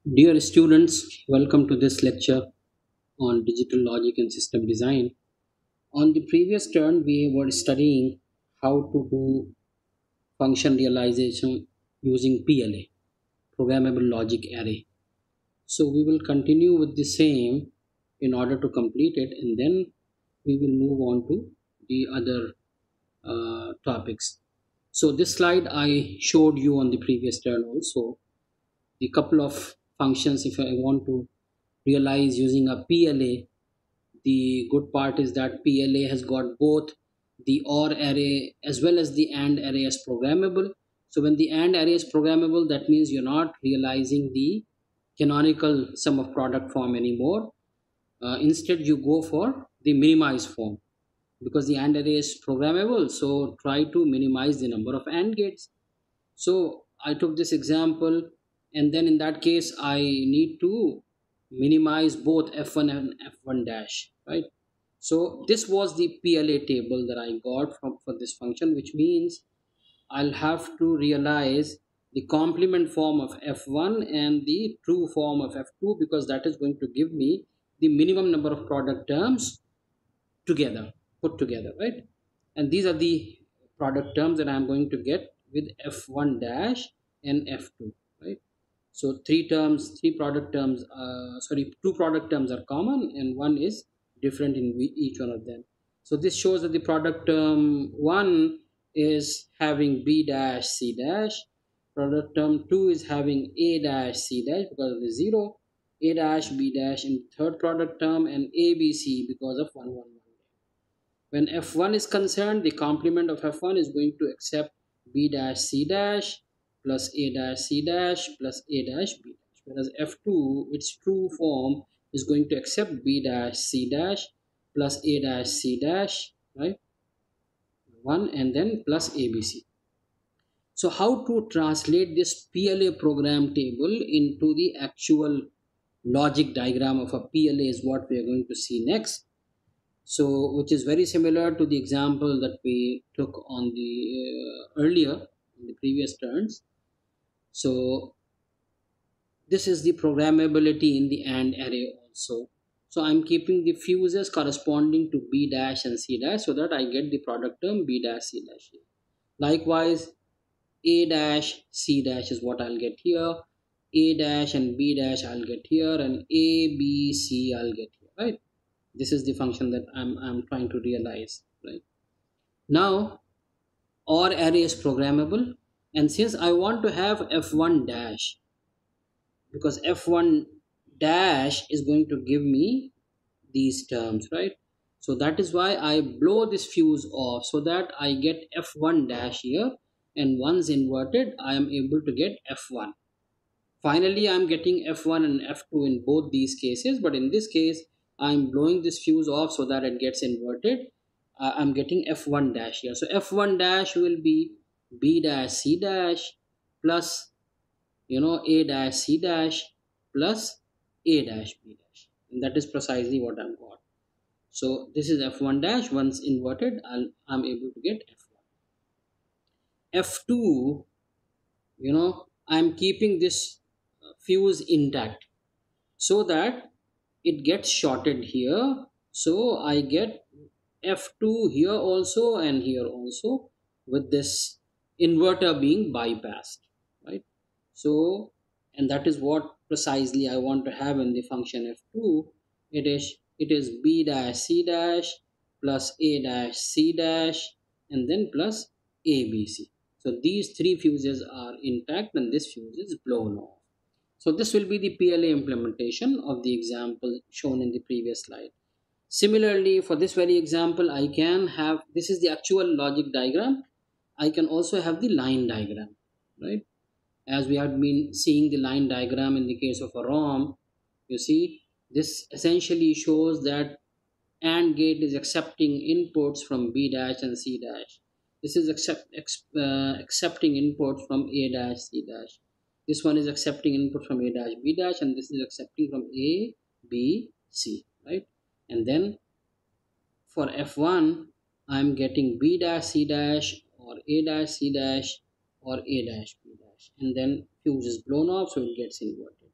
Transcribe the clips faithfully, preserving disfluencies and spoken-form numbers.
Dear students, welcome to this lecture on digital logic and system design. On the previous turn, we were studying how to do function realization using P L A, programmable logic array. So we will continue with the same in order to complete it, and then we will move on to the other uh, topics. So this slide I showed you on the previous turn also. The couple of functions if I want to realize using a P L A. The good part is that P L A has got both the OR array as well as the AND array as programmable. So when the AND array is programmable, that means you're not realizing the canonical sum of product form anymore. Uh, instead, you go for the minimized form because the AND array is programmable. So try to minimize the number of AND gates. So I took this example, and then in that case, I need to minimize both f one and f one dash, right? So this was the P L A table that I got from for this function, which means I'll have to realize the complement form of f one and the true form of f two, because that is going to give me the minimum number of product terms together, put together, right? And these are the product terms that I'm going to get with f one dash and f two, right? So three terms, three product terms, uh, sorry, two product terms are common and one is different in we- each one of them. So this shows that the product term one is having b dash c dash, product term two is having a dash c dash because of the zero, a dash b dash in third product term, and a b c because of one one one. When f one is concerned, the complement of f one is going to accept b dash c dash plus a dash c dash plus a dash b dash. Whereas f two, its true form, is going to accept b dash c dash plus a dash c dash, right? one and then plus abc. So how to translate this P L A program table into the actual logic diagram of a P L A is what we are going to see next. So which is very similar to the example that we took on the uh, earlier in the previous turns. So this is the programmability in the AND array also. So I'm keeping the fuses corresponding to b dash and c dash so that I get the product term b dash c dash here. Likewise, a dash c dash is what I'll get here, a dash and b dash I'll get here, and a b c I'll get here, right? This is the function that i'm, I'm trying to realize, right? Now OR array is programmable, and since I want to have f one dash, because f one dash is going to give me these terms, right? So that is why I blow this fuse off so that I get f one dash here, and once inverted I am able to get f one. Finally, I'm getting f one and f two in both these cases, but in this case, I'm blowing this fuse off so that it gets inverted. Uh, I'm getting f one dash here. So f one dash will be b dash c dash plus, you know, a dash c dash plus a dash b dash. And that is precisely what I've got. So this is f one dash. Once inverted, I'll, I'm able to get f one. f two, you know, I'm keeping this uh, fuse intact so that it gets shorted here, so I get f two here also and here also, with this inverter being bypassed, right? So, and that is what precisely I want to have in the function f two. It is it is b dash c dash plus a dash c dash and then plus abc. So these three fuses are intact and this fuse is blown off. So this will be the P L A implementation of the example shown in the previous slide. Similarly, for this very example, I can have, this is the actual logic diagram. I can also have the line diagram, right? As we have been seeing the line diagram in the case of a ROM, you see, this essentially shows that AND gate is accepting inputs from B dash and C dash. This is accept, ex, uh, accepting inputs from A dash, C dash. This one is accepting input from A dash, B dash, and this is accepting from A, B, C, right? And then for F one, I'm getting B dash, C dash, or A dash, C dash, or A dash, B dash. And then fuse is blown off, so it gets inverted.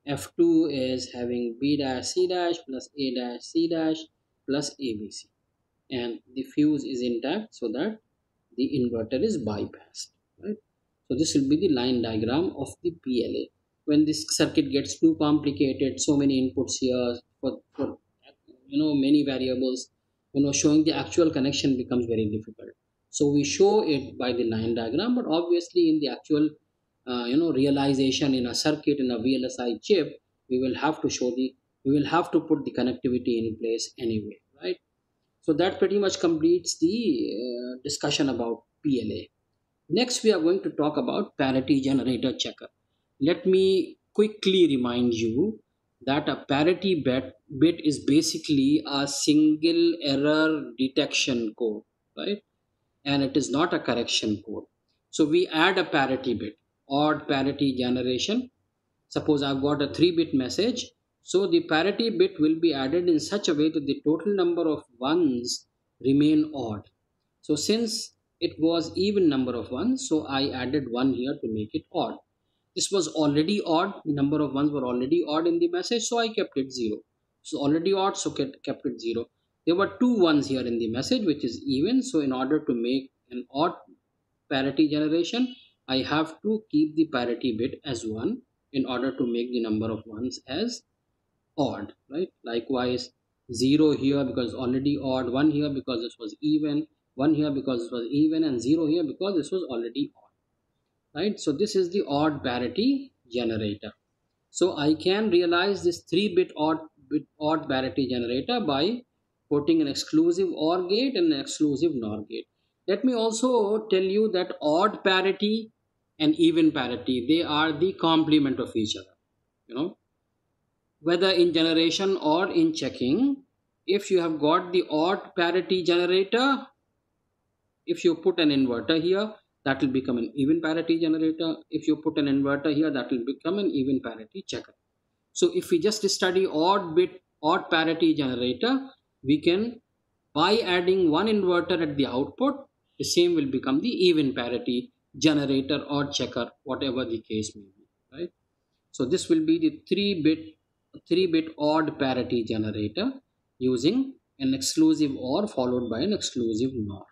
F two is having B dash C dash plus A dash C dash plus A B C, and the fuse is intact so that the inverter is bypassed, right? So this will be the line diagram of the P L A. When this circuit gets too complicated, so many inputs here for, for you know many variables, you know showing the actual connection becomes very difficult. So we show it by the line diagram, but obviously in the actual uh, you know realization in a circuit in a V L S I chip, we will have to show the we will have to put the connectivity in place anyway, right? So that pretty much completes the uh, discussion about P L A. Next, we are going to talk about parity generator checker. Let me quickly remind you that a parity bit, bit is basically a single error detection code, right? And it is not a correction code. So we add a parity bit, odd parity generation. Suppose I've got a three bit message. So the parity bit will be added in such a way that the total number of ones remain odd. So since it was even number of ones, so I added one here to make it odd. This was already odd, the number of ones were already odd in the message, so I kept it zero. So already odd, so kept, kept it zero. There were two ones here in the message, which is even. So in order to make an odd parity generation, I have to keep the parity bit as one in order to make the number of ones as odd, right? Likewise, zero here because already odd, one here because this was even, one here because this was even, and zero here because this was already odd, right? So this is the odd parity generator. So I can realize this three bit odd bit odd parity generator by putting an exclusive OR gate and an exclusive NOR gate. Let me also tell you that odd parity and even parity, they are the complement of each other. You know, whether in generation or in checking, if you have got the odd parity generator, if you put an inverter here, that will become an even parity generator. If you put an inverter here, that will become an even parity checker. So if we just study odd bit odd parity generator, we can, by adding one inverter at the output, the same will become the even parity generator or checker, whatever the case may be, right? So this will be the three bit three bit odd parity generator using an exclusive OR followed by an exclusive NOR.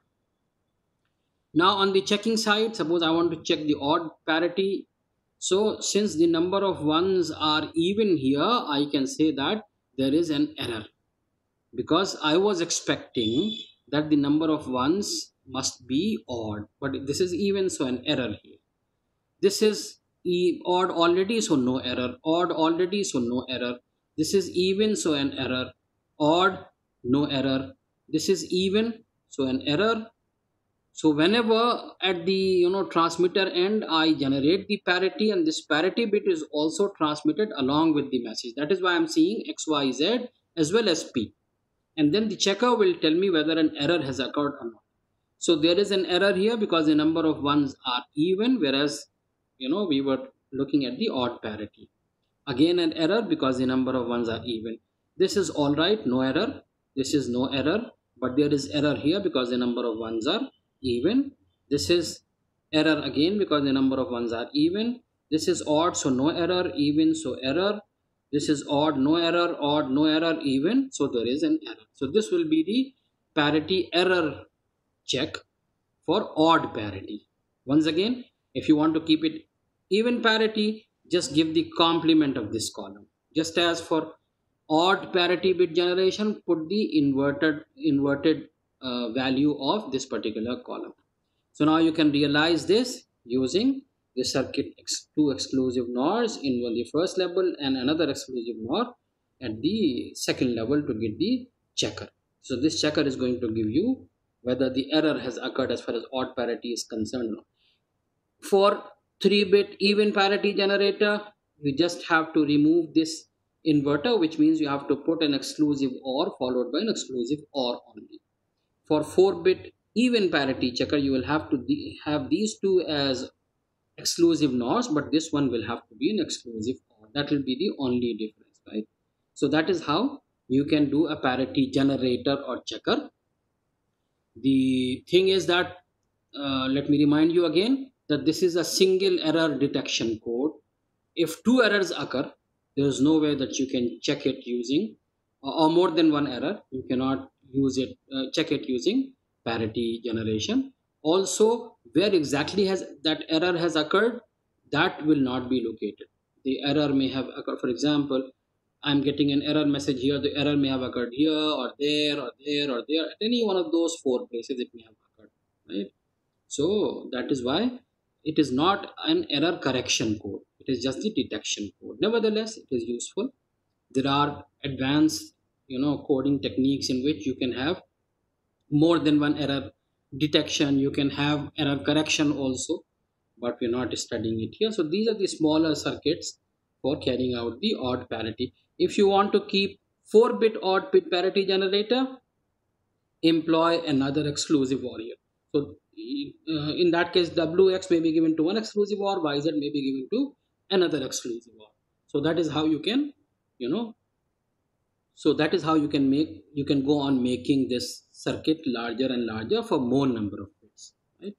Now on the checking side, suppose I want to check the odd parity. So since the number of ones are even here, I can say that there is an error, because I was expecting that the number of ones must be odd, but this is even, so an error here. This is e- odd already, so no error. Odd already, so no error. This is even, so an error. Odd, no error. This is even, so an error. So whenever at the you know transmitter end I generate the parity, and this parity bit is also transmitted along with the message. That is why I'm seeing X Y Z as well as P. And then the checker will tell me whether an error has occurred or not. So there is an error here because the number of ones are even, whereas you know we were looking at the odd parity. Again an error because the number of ones are even. This is all right, no error. This is no error, but there is error here because the number of ones are even. This is error again because the number of ones are even. This is odd, so no error. Even, so error. This is odd, no error. Odd, no error. Even, so there is an error. So this will be the parity error check for odd parity. Once again, if you want to keep it even parity, just give the complement of this column. Just as for odd parity bit generation, put the inverted inverted uh, value of this particular column. So now you can realize this using the circuit ex two exclusive NORs in the first level and another exclusive NOR at the second level to get the checker. So this checker is going to give you whether the error has occurred as far as odd parity is concerned. For three bit even parity generator, you just have to remove this inverter, which means you have to put an exclusive OR followed by an exclusive OR only. For four bit even parity checker, you will have to have these two as exclusive NORs, but this one will have to be an exclusive OR. That will be the only difference, right? So that is how you can do a parity generator or checker. The thing is that, uh, let me remind you again that this is a single error detection code. If two errors occur, There is no way that you can check it using uh, or more than one error. You cannot use it, uh, check it using parity generation. Also, where exactly has that error has occurred, that will not be located. The error may have occurred. For example, I'm getting an error message here. The error may have occurred here or there or there or there. At any one of those four places, it may have occurred. Right. So that is why it is not an error correction code. It is just the detection code. Nevertheless, it is useful. There are advanced, you know, coding techniques in which you can have more than one error detection. You can have error correction also, but we're not studying it here. So these are the smaller circuits for carrying out the odd parity. If you want to keep four bit odd bit parity generator, employ another exclusive OR here. So uh, in that case, W X may be given to one exclusive OR, Y Z may be given to another exclusive OR. So that is how you can, you know, so that is how you can make, you can go on making this circuit larger and larger for more number of bits, right?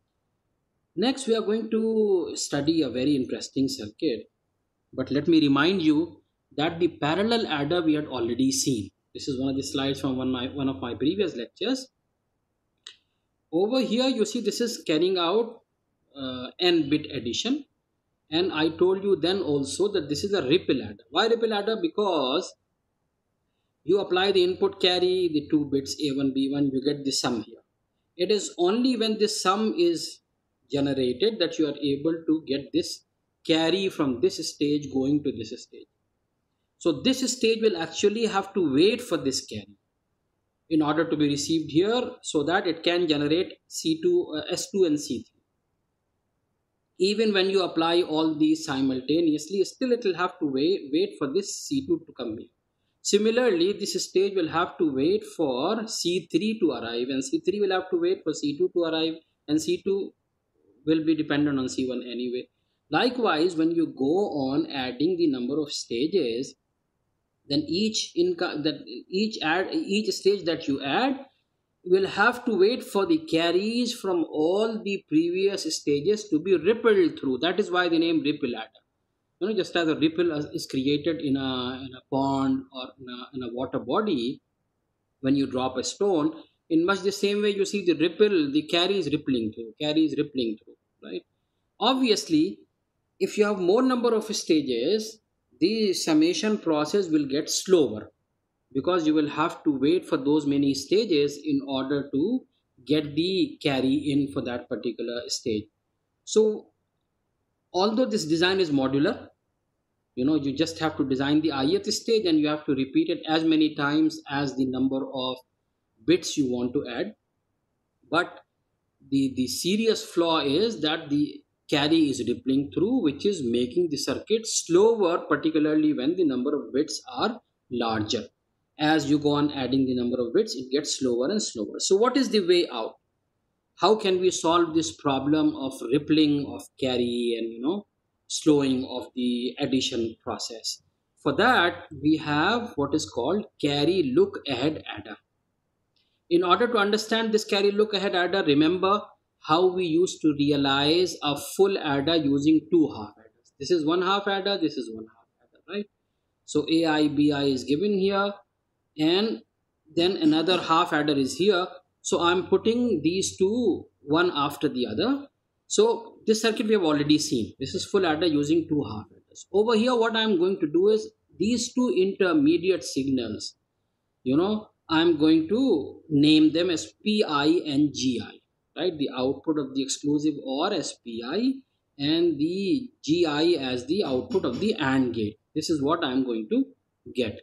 Next, we are going to study a very interesting circuit, but let me remind you that the parallel adder we had already seen. This is one of the slides from one, my, one of my previous lectures. Over here, you see this is carrying out uh, n bit addition. And I told you then also that this is a ripple adder. Why ripple adder? Because you apply the input carry, the two bits A one, B one, you get the sum here. It is only when this sum is generated that you are able to get this carry from this stage going to this stage. So this stage will actually have to wait for this carry in order to be received here so that it can generate C two, uh, S two and C three. Even when you apply all these simultaneously, still it will have to wait, wait for this C two to come here. Similarly, this stage will have to wait for C three to arrive, and C three will have to wait for C two to arrive, and C two will be dependent on C one anyway. Likewise, when you go on adding the number of stages, then each inca- that each add each stage that you add will have to wait for the carries from all the previous stages to be rippled through. That is why the name ripple adder. You know, just as a ripple is created in a in a pond or in a, in a water body, when you drop a stone, in much the same way you see the ripple, the carry is rippling through, carry is rippling through, right? Obviously, if you have more number of stages, the summation process will get slower because you will have to wait for those many stages in order to get the carry in for that particular stage. So although this design is modular, you know, you just have to design the ith stage and you have to repeat it as many times as the number of bits you want to add. But the the serious flaw is that the carry is rippling through, which is making the circuit slower, particularly when the number of bits are larger. As you go on adding the number of bits, it gets slower and slower. So what is the way out? How can we solve this problem of rippling of carry and, you know, slowing of the addition process? For that, we have what is called carry look ahead adder. In order to understand this carry look ahead adder, remember how we used to realize a full adder using two half adders. This is one half adder, this is one half adder, right? So A I, B I is given here, and then another half adder is here. So I'm putting these two one after the other. So this circuit we have already seen. This is full adder using two half adders. Over here, what I'm going to do is these two intermediate signals, you know, I'm going to name them as P I and G I, right? The output of the exclusive OR as P I and the G I as the output of the AND gate. This is what I'm going to get.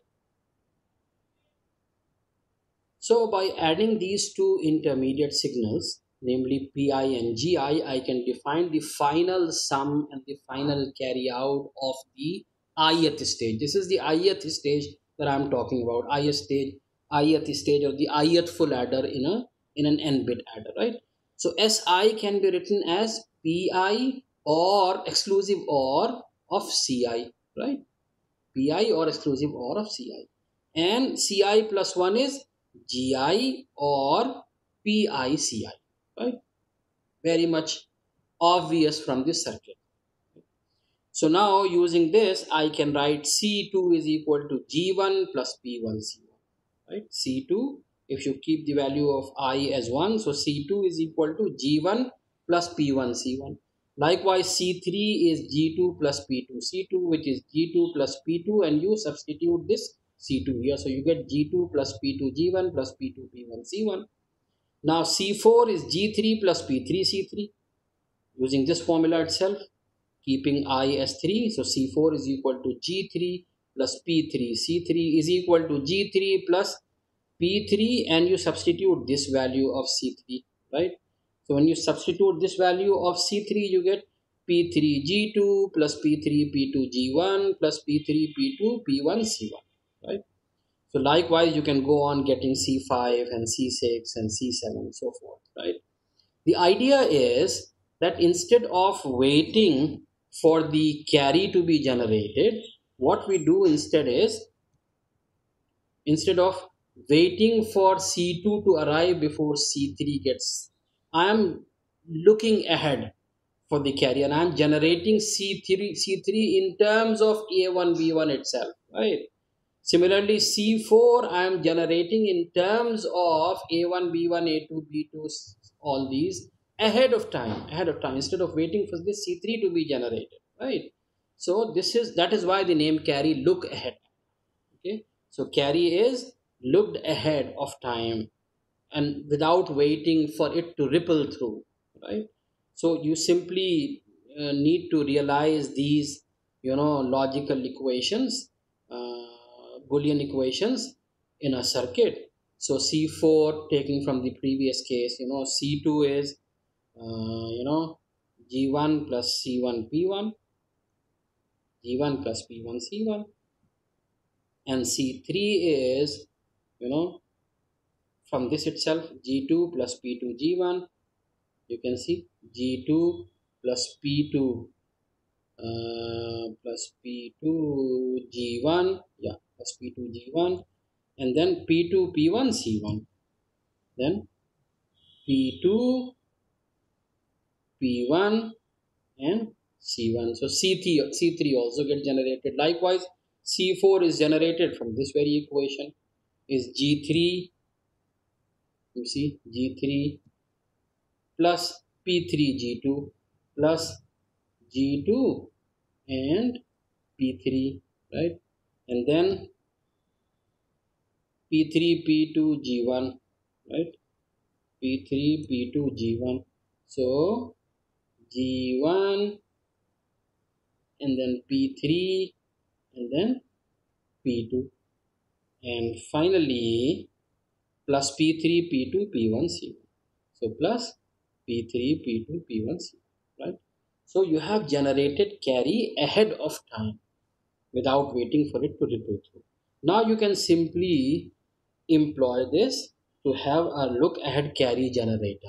So by adding these two intermediate signals, namely P I and G I, I can define the final sum and the final carry out of the ith stage. This is the ith stage that I'm talking about. ith stage, ith stage or the ith full adder in a in an n-bit adder, right? So S I can be written as P I or exclusive OR of C I, right? P I or exclusive OR of C I. And C I plus one is G I or P I C I, right? Very much obvious from this circuit. So now using this, I can write C two is equal to G one plus P one C one, right? C two, if you keep the value of I as one, so C two is equal to G one plus P one C one. Likewise, C three is G two plus P two C two, which is G two plus P two, and you substitute this C two here. So you get G two plus P two G one plus P two P one C one. Now C four is G three plus P three C three. Using this formula itself, keeping I as three, so C four is equal to G three plus P three C three is equal to G three plus P three, and you substitute this value of C three, right? So when you substitute this value of C three, you get P three G two plus P three P two G one plus P three P two P one C one, right? So likewise, you can go on getting C five and C six and C seven and so forth, right? The idea is that instead of waiting for the carry to be generated, what we do instead is, instead of waiting for C two to arrive before C three gets, I am looking ahead for the carry and I am generating C three, C three in terms of A one B one itself, right? Similarly, C four I am generating in terms of A one, B one, A two, B two, all these ahead of time, ahead of time, instead of waiting for this C three to be generated, right? So this is, that is why the name carry look ahead. Okay, so carry is looked ahead of time and without waiting for it to ripple through, right? So you simply uh, need to realize these, you know, logical equations, uh, Boolean equations in a circuit. So C four, taking from the previous case, you know, C two is uh, you know, G one plus C one P one, G one plus P one C one, and C three is, you know, from this itself, G two plus P two G one. You can see G two plus P two uh, plus P two G one, yeah, plus P two G one, and then P two P one C one, then P two P one and C one. So C three, C three also get generated. Likewise, C four is generated from this very equation, is G three, you see, G three plus P three G two plus G two and P three, right? And then P three P two G one, right? P three P two G one. So G one and then P three and then P two, and finally plus P three P two P one C one. So plus P three P two P one C one, right? So you have generated carry ahead of time without waiting for it to ripple through. Now you can simply employ this to have a look ahead carry generator.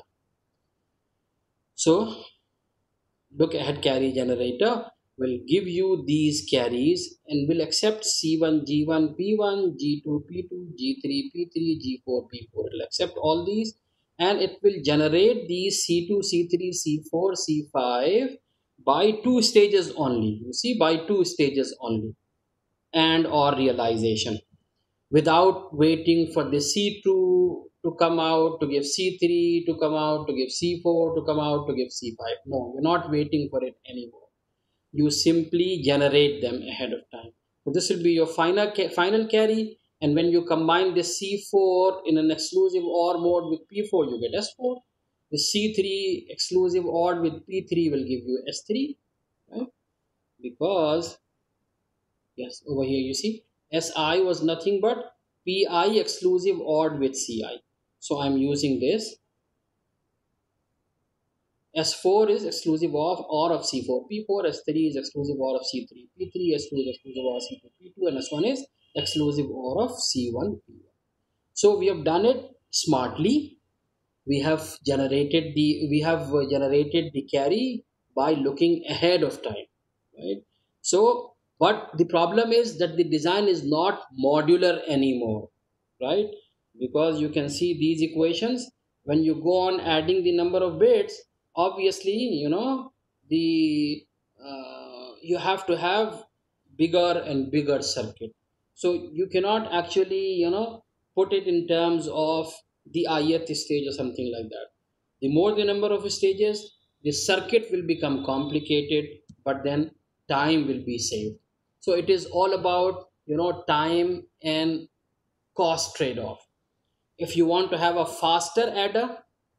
So look ahead carry generator will give you these carries and will accept C one G one P one, G two P two, G three P three, G four P four. It will accept all these and it will generate these C two, C three, C four, C five by two stages only. You see, by two stages only, and or realization, without waiting for the C two to come out to give C three to come out to give C four to come out to give C five. No, you're not waiting for it anymore. You simply generate them ahead of time. So this will be your final final carry, and when you combine the C four in an exclusive OR mode with P four, you get S four. The C three exclusive OR with P three will give you S three, right? Because yes, over here you see S I was nothing but P I exclusive OR with C I. So I'm using this. S four is exclusive of OR of C four. P four, S three is exclusive OR of C three. P three, S two is exclusive OR of C two. P two and S one is exclusive OR of C one, P one. So we have done it smartly. We have generated the we have generated the carry by looking ahead of time, right? So, but the problem is that the design is not modular anymore, right? Because you can see these equations, when you go on adding the number of bits, obviously, you know, the uh, you have to have bigger and bigger circuit. So you cannot actually, you know, put it in terms of the ith stage or something like that. The more the number of stages, the circuit will become complicated, but then time will be saved. So it is all about, you know, time and cost trade off. If you want to have a faster adder,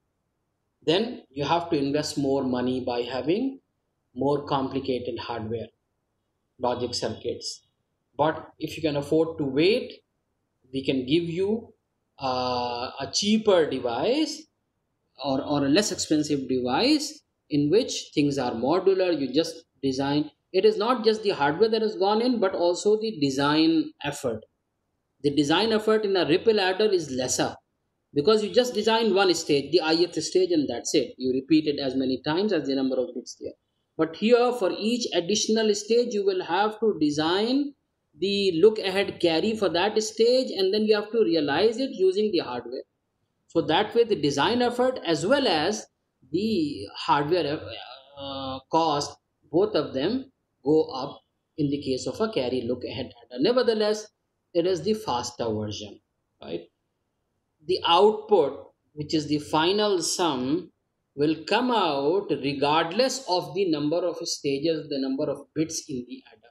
then you have to invest more money by having more complicated hardware logic circuits. But if you can afford to wait, we can give you uh, a cheaper device, or, or a less expensive device in which things are modular. You just design. It is not just the hardware that has gone in, but also the design effort. The design effort in a ripple adder is lesser, because you just design one stage, the ith stage, and that's it. You repeat it as many times as the number of bits there. But here, for each additional stage, you will have to design the look ahead carry for that stage, and then you have to realize it using the hardware. So that way, the design effort as well as the hardware uh, cost, both of them go up in the case of a carry look ahead adder. Nevertheless, it is the faster version, right? The output, which is the final sum, will come out regardless of the number of stages, the number of bits in the adder.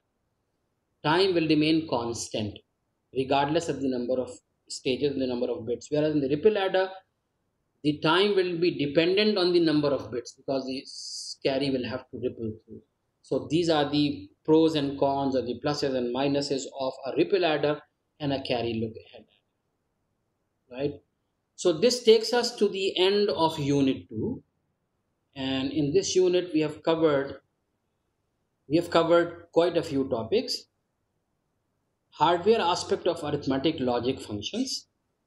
Time will remain constant regardless of the number of stages, the number of bits. Whereas in the ripple adder, the time will be dependent on the number of bits, because the carry will have to ripple through. So these are the pros and cons, or the pluses and minuses of a ripple adder and a carry look ahead, right? So this takes us to the end of unit two, and in this unit we have covered we have covered quite a few topics. Hardware aspect of arithmetic logic functions,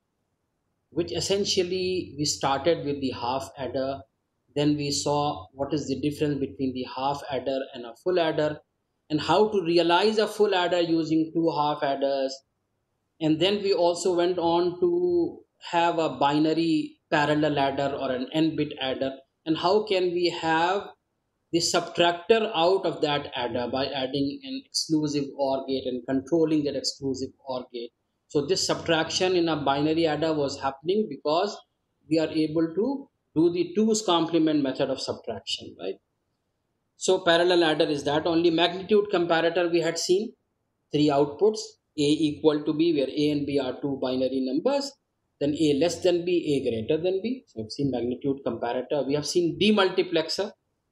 which essentially we started with the half adder. Then we saw what is the difference between the half adder and a full adder, and how to realize a full adder using two half adders. And then we also went on to have a binary parallel adder or an n bit adder, and how can we have the subtractor out of that adder by adding an exclusive OR gate and controlling that exclusive OR gate. So this subtraction in a binary adder was happening because we are able to do the two's complement method of subtraction, right? So parallel adder is that. Only magnitude comparator we had seen, three outputs, a equal to b, where a and b are two binary numbers, then a less than b, a greater than b. So we've seen magnitude comparator. We have seen demultiplexer,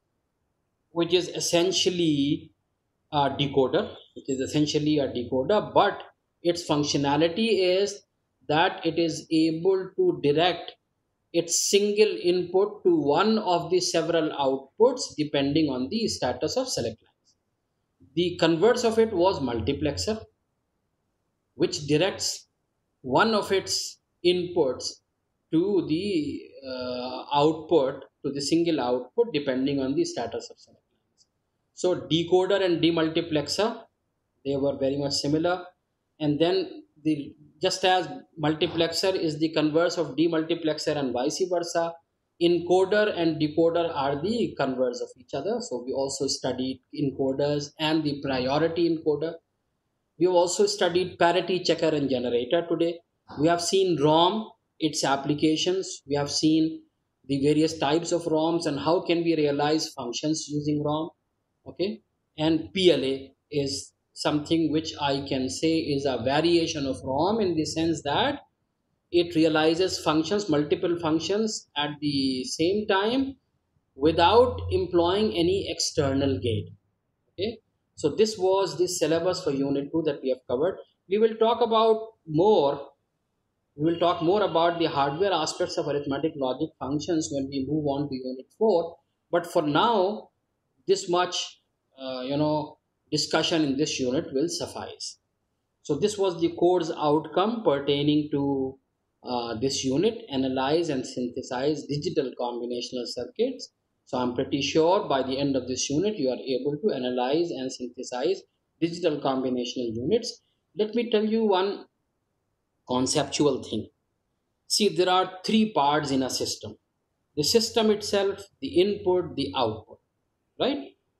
which is essentially a decoder, which is essentially a decoder, but its functionality is that it is able to direct its single input to one of the several outputs depending on the status of select lines. The converse of it was multiplexer, which directs one of its inputs to the uh, output, to the single output depending on the status of select lines. So decoder and demultiplexer, they were very much similar. And then the just as multiplexer is the converse of demultiplexer and vice versa, encoder and decoder are the converse of each other. So we also studied encoders and the priority encoder. We have also studied parity checker and generator today. We have seen ROM, its applications. We have seen the various types of ROMs and how can we realize functions using ROM. Okay, and P L A is something which I can say is a variation of ROM, in the sense that it realizes functions, multiple functions at the same time without employing any external gate. Okay, so this was the syllabus for unit two that we have covered. We will talk about more we will talk more about the hardware aspects of arithmetic logic functions when we move on to unit four, but for now this much uh, you know discussion in this unit will suffice. So this was the course outcome pertaining to uh, this unit: analyze and synthesize digital combinational circuits. So I'm pretty sure by the end of this unit you are able to analyze and synthesize digital combinational units. Let me tell you one conceptual thing. See, there are three parts in a system: the system itself, the input, the output, right?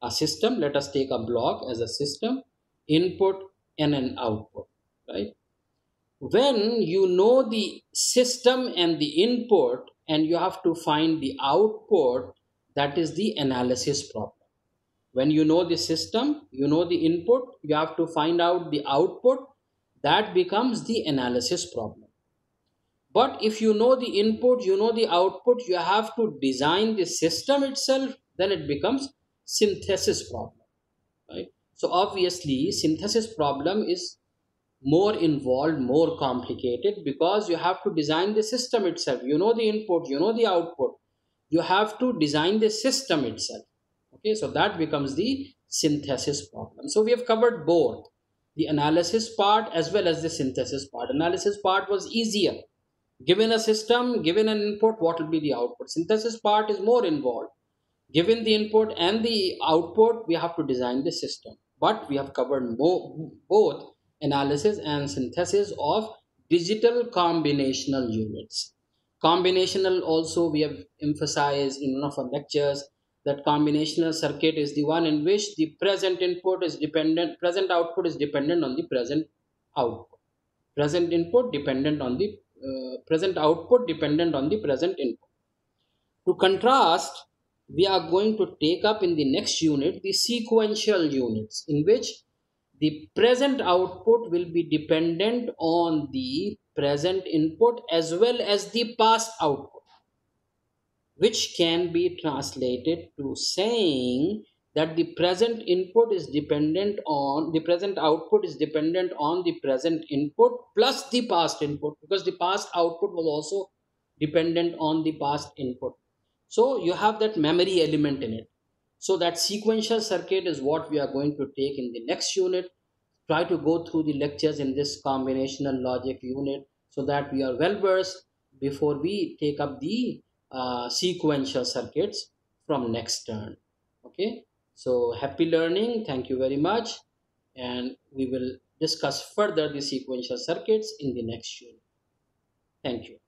a system. Let us take a block as a system, input and an output, right? When you know the system and the input and you have to find the output, that is the analysis problem. When you know the system, you know the input, you have to find out the output, that becomes the analysis problem. But if you know the input, you know the output, you have to design the system itself, then it becomes synthesis problem, right? So obviously synthesis problem is more involved, more complicated, because you have to design the system itself. You know the input, you know the output, you have to design the system itself. Okay, so that becomes the synthesis problem. So we have covered both the analysis part as well as the synthesis part. Analysis part was easier. Given a system, given an input, what will be the output? Synthesis part is more involved. Given the input and the output, we have to design the system. But we have covered more, both analysis and synthesis of digital combinational units. Combinational also we have emphasized in one of our lectures, that combinational circuit is the one in which the present input is dependent, present output is dependent on the present output. Present input dependent on the uh, present output dependent on the present input. To contrast, we are going to take up in the next unit the sequential units, in which the present output will be dependent on the present input as well as the past output, which can be translated to saying that the present input is dependent on the present output is dependent on the present input plus the past input, because the past output was also dependent on the past input. So you have that memory element in it. So that sequential circuit is what we are going to take in the next unit. Try to go through the lectures in this combinational logic unit so that we are well versed before we take up the uh, sequential circuits from next turn. Okay, so happy learning. Thank you very much, and we will discuss further the sequential circuits in the next unit. Thank you.